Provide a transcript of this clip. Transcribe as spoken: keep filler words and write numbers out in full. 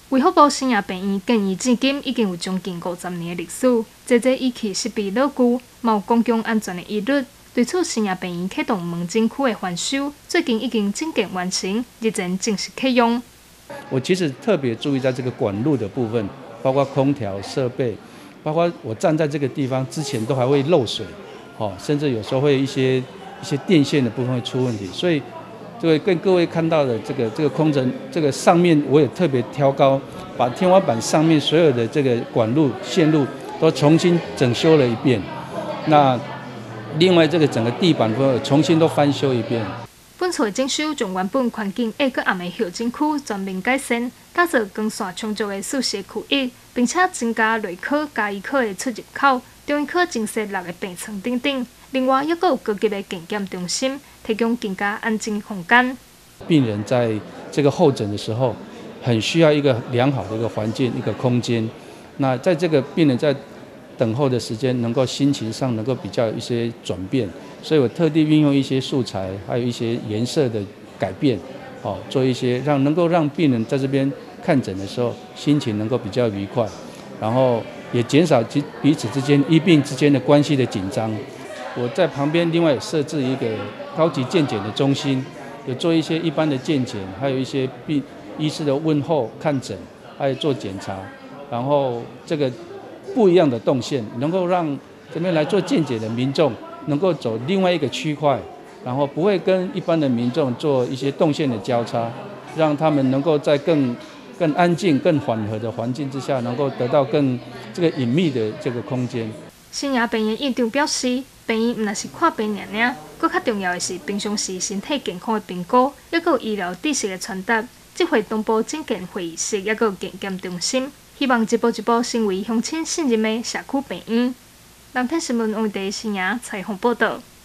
卫福部生涯病院建议至今已经有将近五十年的历史，这这仪器设备老旧，嘛有公共安全的疑虑。对此，生涯病院启动门诊区的翻修，最近已经整建完成，日前正式启用。 我其实特别注意在这个管路的部分，包括空调设备，包括我站在这个地方之前都还会漏水，哦，甚至有时候会一些一些电线的部分会出问题，所以。这个跟各位看到的这个这个空层，这个上面我也特别挑高，把天花板上面所有的这个管路线路都重新整修了一遍。那另外这个整个地板部重新都翻修一遍。 本次的整修将原本环境下搁暗的校诊区全面改善，打造光线充足的宿舍区域，并且增加内科、家医科的出入口，中医科增设六个病床等等。另外，还有高级的健检中心，提供更加安静的空间。 病人在这个候诊的时候，很需要一个良好的一个环境、一个空间。那在这个病人在等候的时间，能够心情上能够比较有一些转变，所以我特地运用一些素材，还有一些颜色的改变，哦，做一些让能够让病人在这边看诊的时候，心情能够比较愉快，然后也减少彼彼此之间医病之间的关系的紧张。我在旁边另外也设置一个高级健检的中心，有做一些一般的健检，还有一些病医师的问候、看诊，还有做检查，然后这个不一样的动线，能够让这边来做健检的民众能够走另外一个区块，然后不会跟一般的民众做一些动线的交叉，让他们能够在更更安静、更缓和的环境之下，能够得到更这个隐秘的这个空间。 生涯病院院长表示，病院毋但是看病尔尔，更较重要的是平常时身体健康的评估，还有医疗知识的传达。这回东部整建会议室，还有健检中心，希望一步一步成为乡亲信任的社区病院。蓝天新闻网台生涯采访报道。